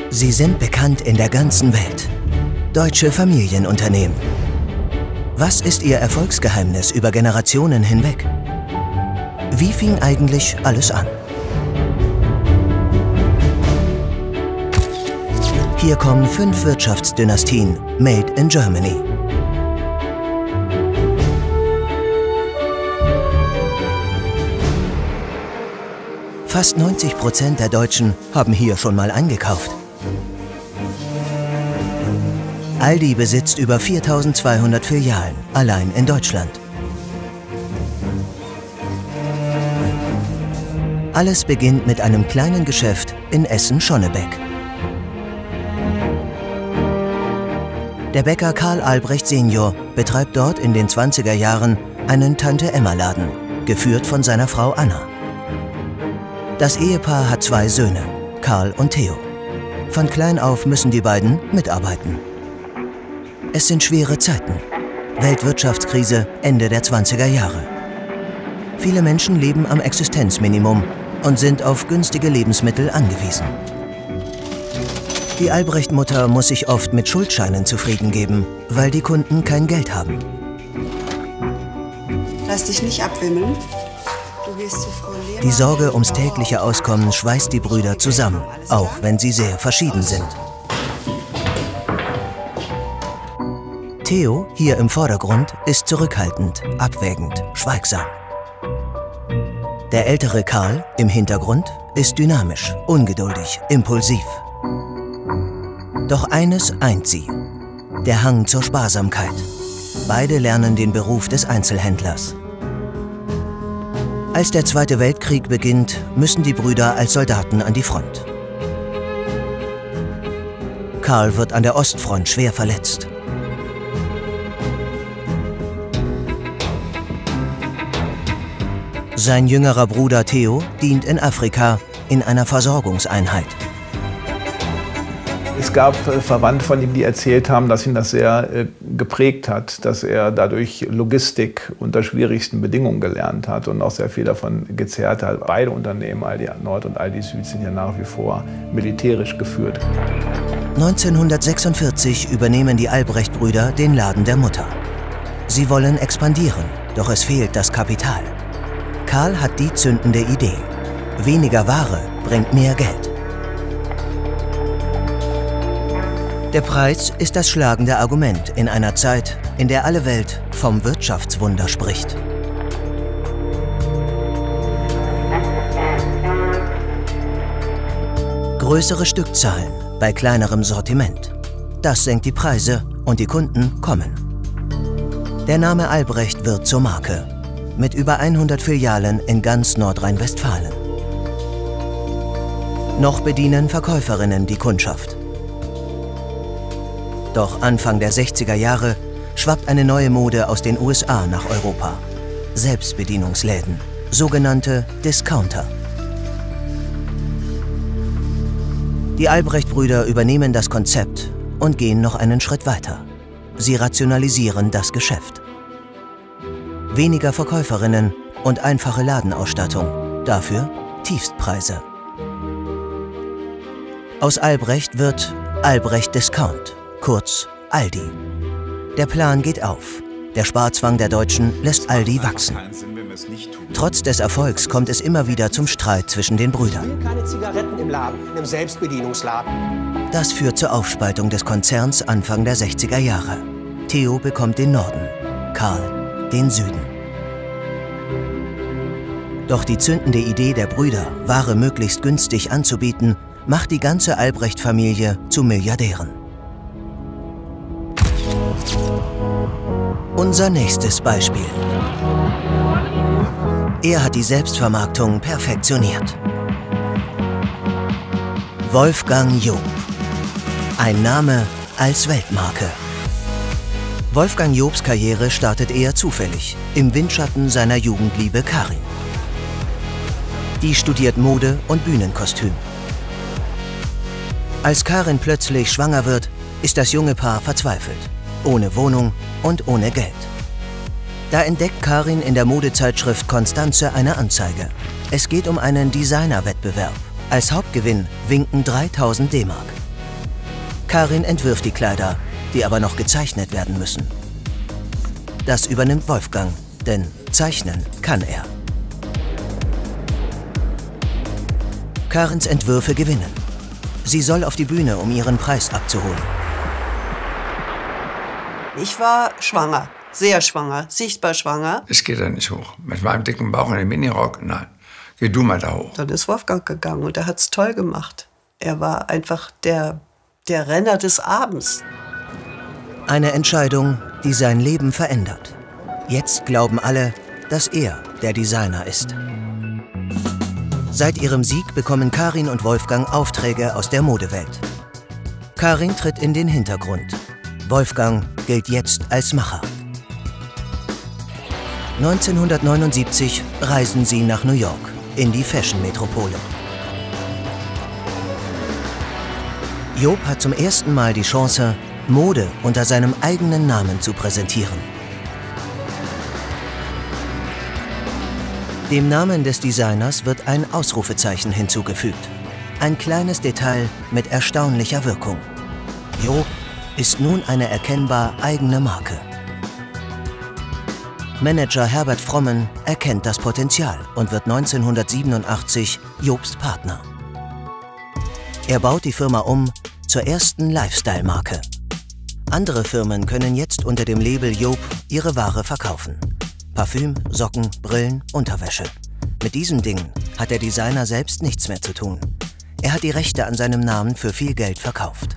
Sie sind bekannt in der ganzen Welt. Deutsche Familienunternehmen. Was ist Ihr Erfolgsgeheimnis über Generationen hinweg? Wie fing eigentlich alles an? Hier kommen 5 Wirtschaftsdynastien made in Germany. Fast 90% der Deutschen haben hier schon mal eingekauft. Aldi besitzt über 4200 Filialen, allein in Deutschland. Alles beginnt mit einem kleinen Geschäft in Essen-Schonnebeck. Der Bäcker Karl Albrecht Senior betreibt dort in den 20er Jahren einen Tante-Emma-Laden, geführt von seiner Frau Anna. Das Ehepaar hat 2 Söhne, Karl und Theo. Von klein auf müssen die beiden mitarbeiten. Es sind schwere Zeiten. Weltwirtschaftskrise Ende der 20er Jahre. Viele Menschen leben am Existenzminimum und sind auf günstige Lebensmittel angewiesen. Die Albrecht-Mutter muss sich oft mit Schuldscheinen zufrieden geben, weil die Kunden kein Geld haben. Lass dich nicht abwimmeln. Du gehst zu Frau Lehmann. Die Sorge ums tägliche Auskommen schweißt die Brüder zusammen, auch wenn sie sehr verschieden sind. Theo, hier im Vordergrund, ist zurückhaltend, abwägend, schweigsam. Der ältere Karl, im Hintergrund, ist dynamisch, ungeduldig, impulsiv. Doch eines eint sie: der Hang zur Sparsamkeit. Beide lernen den Beruf des Einzelhändlers. Als der Zweite Weltkrieg beginnt, müssen die Brüder als Soldaten an die Front. Karl wird an der Ostfront schwer verletzt. Sein jüngerer Bruder Theo dient in Afrika in einer Versorgungseinheit. Es gab Verwandte von ihm, die erzählt haben, dass ihn das sehr geprägt hat, dass er dadurch Logistik unter schwierigsten Bedingungen gelernt hat und auch sehr viel davon gezehrt hat. Beide Unternehmen, Aldi Nord und Aldi Süd, sind ja nach wie vor militärisch geführt. 1946 übernehmen die Albrecht-Brüder den Laden der Mutter. Sie wollen expandieren, doch es fehlt das Kapital. Karl hat die zündende Idee: weniger Ware bringt mehr Geld. Der Preis ist das schlagende Argument in einer Zeit, in der alle Welt vom Wirtschaftswunder spricht. Größere Stückzahlen bei kleinerem Sortiment. Das senkt die Preise und die Kunden kommen. Der Name Albrecht wird zur Marke, mit über 100 Filialen in ganz Nordrhein-Westfalen. Noch bedienen Verkäuferinnen die Kundschaft. Doch Anfang der 60er Jahre schwappt eine neue Mode aus den USA nach Europa. Selbstbedienungsläden, sogenannte Discounter. Die Albrecht-Brüder übernehmen das Konzept und gehen noch einen Schritt weiter. Sie rationalisieren das Geschäft. Weniger Verkäuferinnen und einfache Ladenausstattung, dafür Tiefstpreise. Aus Albrecht wird Albrecht Discount, kurz Aldi. Der Plan geht auf. Der Sparzwang der Deutschen lässt Aldi wachsen. Trotz des Erfolgs kommt es immer wieder zum Streit zwischen den Brüdern. Keine Zigaretten im Laden, in einem Selbstbedienungsladen. Das führt zur Aufspaltung des Konzerns Anfang der 60er Jahre. Theo bekommt den Norden, Karl den Süden. Doch die zündende Idee der Brüder, Ware möglichst günstig anzubieten, macht die ganze Albrecht-Familie zu Milliardären. Unser nächstes Beispiel. Er hat die Selbstvermarktung perfektioniert. Wolfgang Joop. Ein Name als Weltmarke. Wolfgang Joops Karriere startet eher zufällig, im Windschatten seiner Jugendliebe Karin. Die studiert Mode und Bühnenkostüm. Als Karin plötzlich schwanger wird, ist das junge Paar verzweifelt. Ohne Wohnung und ohne Geld. Da entdeckt Karin in der Modezeitschrift Constanze eine Anzeige. Es geht um einen Designerwettbewerb. Als Hauptgewinn winken 3000 D-Mark. Karin entwirft die Kleider, die aber noch gezeichnet werden müssen. Das übernimmt Wolfgang, denn zeichnen kann er. Karins Entwürfe gewinnen. Sie soll auf die Bühne, um ihren Preis abzuholen. Ich war schwanger, sehr schwanger, sichtbar schwanger. Es geht ja nicht hoch. Mit meinem dicken Bauch und dem Minirock, nein. Geh du mal da hoch. Dann ist Wolfgang gegangen und er hat es toll gemacht. Er war einfach der Renner des Abends. Eine Entscheidung, die sein Leben verändert. Jetzt glauben alle, dass er der Designer ist. Seit ihrem Sieg bekommen Karin und Wolfgang Aufträge aus der Modewelt. Karin tritt in den Hintergrund. Wolfgang gilt jetzt als Macher. 1979 reisen sie nach New York, in die Fashion-Metropole. Joop hat zum ersten Mal die Chance, Mode unter seinem eigenen Namen zu präsentieren. Dem Namen des Designers wird ein Ausrufezeichen hinzugefügt. Ein kleines Detail mit erstaunlicher Wirkung. Joop ist nun eine erkennbar eigene Marke. Manager Herbert Frommen erkennt das Potenzial und wird 1987 Joops Partner. Er baut die Firma um zur ersten Lifestyle-Marke. Andere Firmen können jetzt unter dem Label Joop ihre Ware verkaufen. Parfüm, Socken, Brillen, Unterwäsche. Mit diesen Dingen hat der Designer selbst nichts mehr zu tun. Er hat die Rechte an seinem Namen für viel Geld verkauft.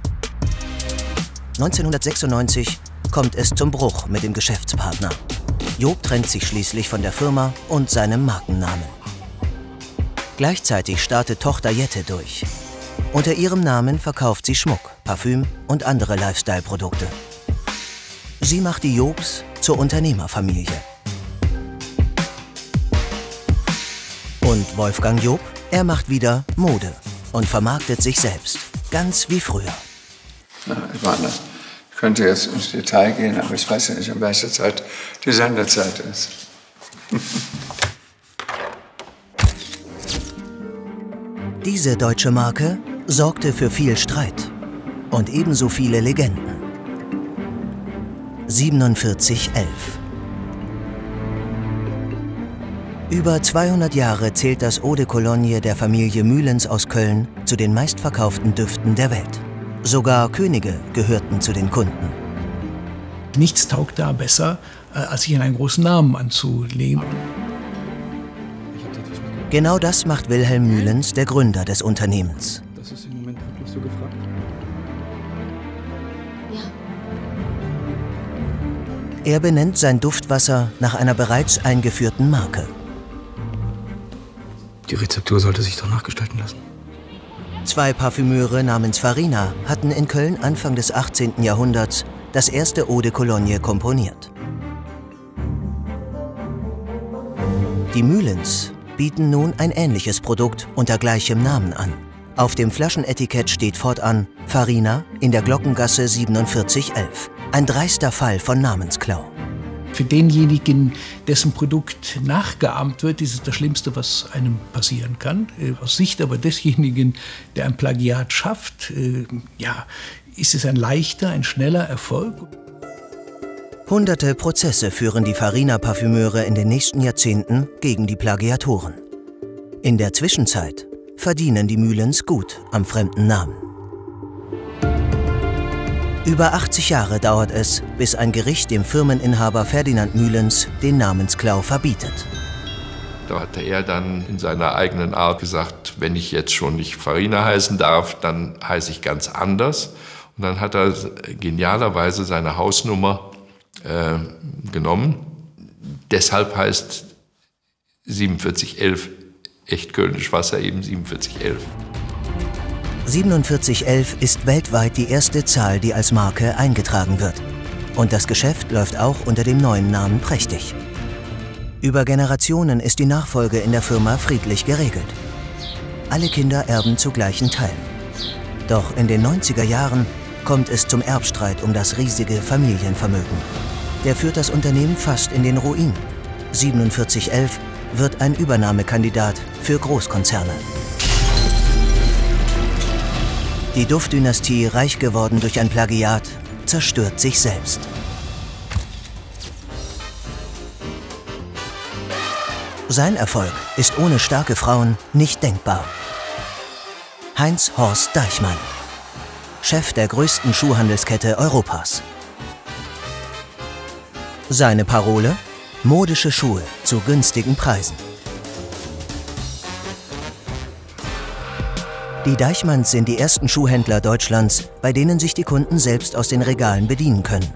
1996 kommt es zum Bruch mit dem Geschäftspartner. Joop trennt sich schließlich von der Firma und seinem Markennamen. Gleichzeitig startet Tochter Jette durch. Unter ihrem Namen verkauft sie Schmuck, Parfüm und andere Lifestyle-Produkte. Sie macht die Joops zur Unternehmerfamilie. Und Wolfgang Joop, er macht wieder Mode und vermarktet sich selbst, ganz wie früher. Ich könnte jetzt ins Detail gehen, aber ich weiß ja nicht, um welche Zeit die Sendezeit ist. Diese deutsche Marke sorgte für viel Streit und ebenso viele Legenden. 4711. Über 200 Jahre zählt das Eau de Cologne der Familie Mühlens aus Köln zu den meistverkauften Düften der Welt. Sogar Könige gehörten zu den Kunden. Nichts taugt da besser, als sich an einen großen Namen anzulegen. Genau das macht Wilhelm Mühlens, der Gründer des Unternehmens. Das ist im Moment wirklich so gefragt. Er benennt sein Duftwasser nach einer bereits eingeführten Marke. Die Rezeptur sollte sich doch nachgestalten lassen. Zwei Parfümeure namens Farina hatten in Köln Anfang des 18. Jahrhunderts das erste Eau de Cologne komponiert. Die Mühlens bieten nun ein ähnliches Produkt unter gleichem Namen an. Auf dem Flaschenetikett steht fortan Farina in der Glockengasse 4711. Ein dreister Fall von Namensklau. Für denjenigen, dessen Produkt nachgeahmt wird, ist es das Schlimmste, was einem passieren kann. Aus Sicht aber desjenigen, der ein Plagiat schafft, ist es ein leichter, ein schneller Erfolg. Hunderte Prozesse führen die Farina-Parfümeure in den nächsten Jahrzehnten gegen die Plagiatoren. In der Zwischenzeit verdienen die Mühlens gut am fremden Namen. Über 80 Jahre dauert es, bis ein Gericht dem Firmeninhaber Ferdinand Mühlens den Namensklau verbietet. Da hatte er dann in seiner eigenen Art gesagt, wenn ich jetzt schon nicht Farina heißen darf, dann heiße ich ganz anders. Und dann hat er genialerweise seine Hausnummer genommen. Deshalb heißt 4711 echt Kölnisch Wasser eben 4711. 4711 ist weltweit die erste Zahl, die als Marke eingetragen wird. Und das Geschäft läuft auch unter dem neuen Namen prächtig. Über Generationen ist die Nachfolge in der Firma friedlich geregelt. Alle Kinder erben zu gleichen Teilen. Doch in den 90er Jahren kommt es zum Erbstreit um das riesige Familienvermögen. Der führt das Unternehmen fast in den Ruin. 4711 wird ein Übernahmekandidat für Großkonzerne. Die Duft-Dynastie, reich geworden durch ein Plagiat, zerstört sich selbst. Sein Erfolg ist ohne starke Frauen nicht denkbar. Heinz Horst Deichmann, Chef der größten Schuhhandelskette Europas. Seine Parole: modische Schuhe zu günstigen Preisen. Die Deichmanns sind die ersten Schuhhändler Deutschlands, bei denen sich die Kunden selbst aus den Regalen bedienen können.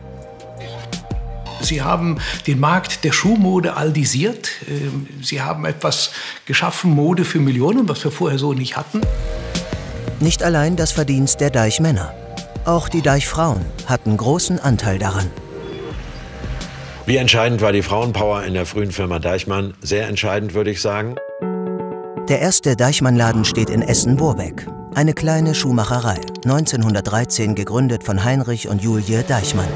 Sie haben den Markt der Schuhmode aldisiert. Sie haben etwas geschaffen, Mode für Millionen, was wir vorher so nicht hatten. Nicht allein das Verdienst der Deichmänner. Auch die Deichfrauen hatten großen Anteil daran. Wie entscheidend war die Frauenpower in der frühen Firma Deichmann? Sehr entscheidend, würde ich sagen. Der erste Deichmann-Laden steht in Essen-Borbeck. Eine kleine Schuhmacherei, 1913 gegründet von Heinrich und Julie Deichmann.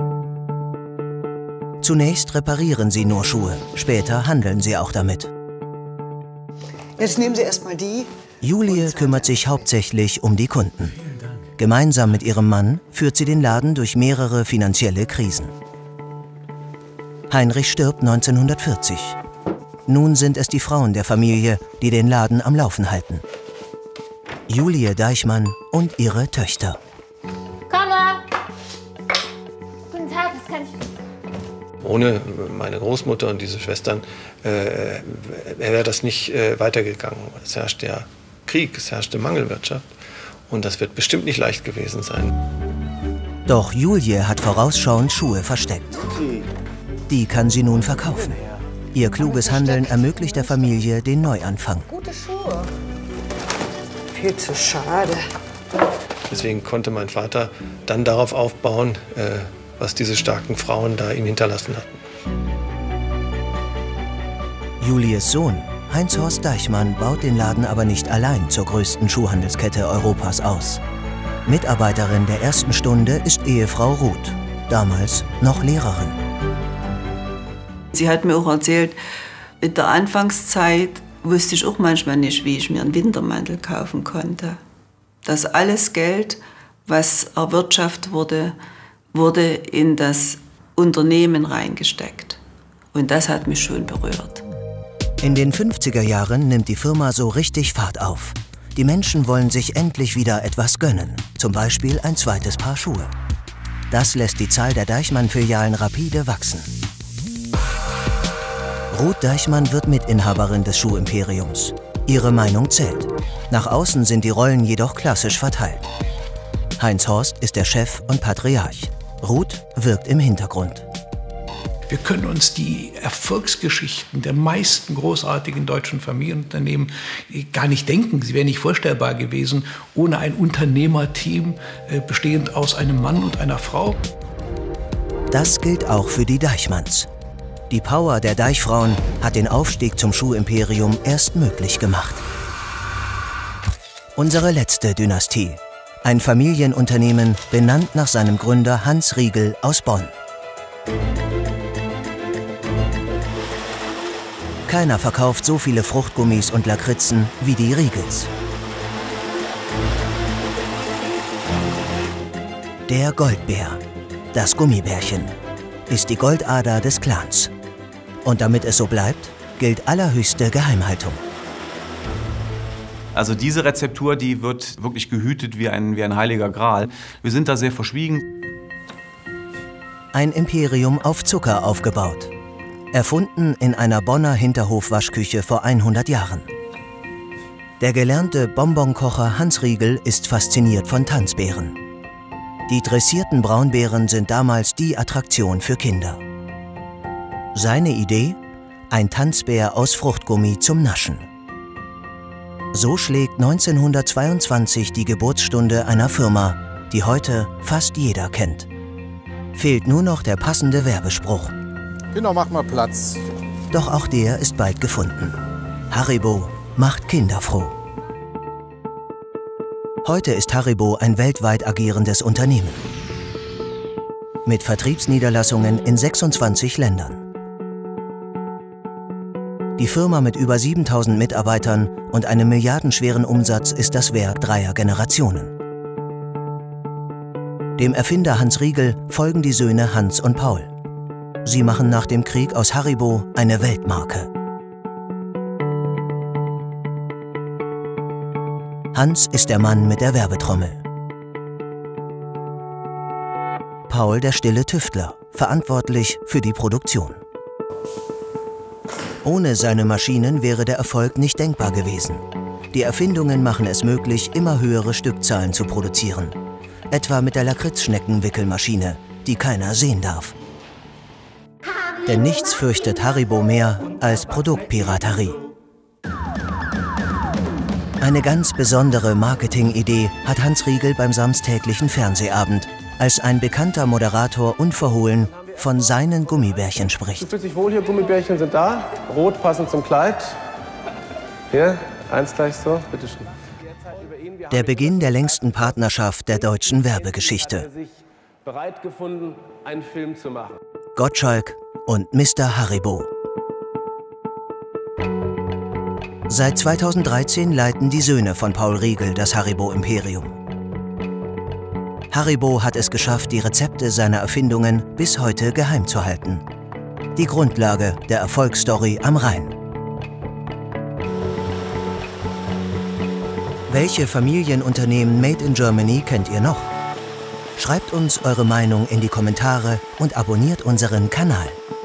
Zunächst reparieren sie nur Schuhe, später handeln sie auch damit. Jetzt nehmen Sie erstmal die. Julie kümmert sich hauptsächlich um die Kunden. Gemeinsam mit ihrem Mann führt sie den Laden durch mehrere finanzielle Krisen. Heinrich stirbt 1940. Nun sind es die Frauen der Familie, die den Laden am Laufen halten. Julie Deichmann und ihre Töchter. Komme! Guten Tag, was kann ich für Sie? Ohne meine Großmutter und diese Schwestern wäre das nicht weitergegangen. Es herrscht ja Krieg, es herrschte Mangelwirtschaft und das wird bestimmt nicht leicht gewesen sein. Doch Julie hat vorausschauend Schuhe versteckt. Die kann sie nun verkaufen. Ihr kluges Handeln ermöglicht der Familie den Neuanfang. Gute Schuhe. Viel zu schade. Deswegen konnte mein Vater dann darauf aufbauen, was diese starken Frauen da ihm hinterlassen hatten. Julies Sohn, Heinz Horst Deichmann, baut den Laden aber nicht allein zur größten Schuhhandelskette Europas aus. Mitarbeiterin der ersten Stunde ist Ehefrau Ruth, damals noch Lehrerin. Sie hat mir auch erzählt, in der Anfangszeit wusste ich auch manchmal nicht, wie ich mir einen Wintermantel kaufen konnte. Das alles Geld, was erwirtschaftet wurde, wurde in das Unternehmen reingesteckt. Und das hat mich schon berührt. In den 50er Jahren nimmt die Firma so richtig Fahrt auf. Die Menschen wollen sich endlich wieder etwas gönnen, zum Beispiel ein zweites Paar Schuhe. Das lässt die Zahl der Deichmann-Filialen rapide wachsen. Ruth Deichmann wird Mitinhaberin des Schuhimperiums. Ihre Meinung zählt. Nach außen sind die Rollen jedoch klassisch verteilt. Heinz Horst ist der Chef und Patriarch. Ruth wirkt im Hintergrund. Wir können uns die Erfolgsgeschichten der meisten großartigen deutschen Familienunternehmen gar nicht denken. Sie wären nicht vorstellbar gewesen ohne ein Unternehmerteam bestehend aus einem Mann und einer Frau. Das gilt auch für die Deichmanns. Die Power der Deichfrauen hat den Aufstieg zum Schuhimperium erst möglich gemacht. Unsere letzte Dynastie. Ein Familienunternehmen, benannt nach seinem Gründer Hans Riegel aus Bonn. Keiner verkauft so viele Fruchtgummis und Lakritzen wie die Riegels. Der Goldbär, das Gummibärchen, ist die Goldader des Clans. Und damit es so bleibt, gilt allerhöchste Geheimhaltung. Also diese Rezeptur, die wird wirklich gehütet wie ein heiliger Gral. Wir sind da sehr verschwiegen. Ein Imperium auf Zucker aufgebaut. Erfunden in einer Bonner Hinterhofwaschküche vor 100 Jahren. Der gelernte Bonbonkocher Hans Riegel ist fasziniert von Tanzbären. Die dressierten Braunbären sind damals die Attraktion für Kinder. Seine Idee? Ein Tanzbär aus Fruchtgummi zum Naschen. So schlägt 1922 die Geburtsstunde einer Firma, die heute fast jeder kennt. Fehlt nur noch der passende Werbespruch. Kinder, macht mal Platz. Doch auch der ist bald gefunden. Haribo macht Kinder froh. Heute ist Haribo ein weltweit agierendes Unternehmen. Mit Vertriebsniederlassungen in 26 Ländern. Die Firma mit über 7000 Mitarbeitern und einem milliardenschweren Umsatz ist das Werk 3 Generationen. Dem Erfinder Hans Riegel folgen die Söhne Hans und Paul. Sie machen nach dem Krieg aus Haribo eine Weltmarke. Hans ist der Mann mit der Werbetrommel. Paul der stille Tüftler, verantwortlich für die Produktion. Ohne seine Maschinen wäre der Erfolg nicht denkbar gewesen. Die Erfindungen machen es möglich, immer höhere Stückzahlen zu produzieren. Etwa mit der Lakritzschneckenwickelmaschine, die keiner sehen darf. Denn nichts fürchtet Haribo mehr als Produktpiraterie. Eine ganz besondere Marketingidee hat Hans Riegel beim samstäglichen Fernsehabend, als ein bekannter Moderator unverhohlen von seinen Gummibärchen spricht. Du fühlst dich wohl hier, Gummibärchen sind da. Rot passend zum Kleid. Hier, eins gleich so, bitteschön. Der Beginn der längsten Partnerschaft der deutschen Werbegeschichte. Er hat sich bereit gefunden, einen Film zu machen. Gottschalk und Mr. Haribo. Seit 2013 leiten die Söhne von Paul Riegel das Haribo-Imperium. Haribo hat es geschafft, die Rezepte seiner Erfindungen bis heute geheim zu halten. Die Grundlage der Erfolgsstory am Rhein. Welche Familienunternehmen Made in Germany kennt ihr noch? Schreibt uns eure Meinung in die Kommentare und abonniert unseren Kanal.